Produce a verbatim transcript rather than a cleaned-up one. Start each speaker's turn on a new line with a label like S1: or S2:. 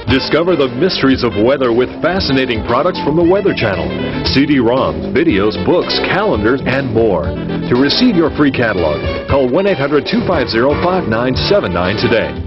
S1: Discover the mysteries of weather with fascinating products from the Weather Channel. C D ROMs, videos, books, calendars, and more. To receive your free catalog, call one eight hundred, two five zero, five nine seven nine today.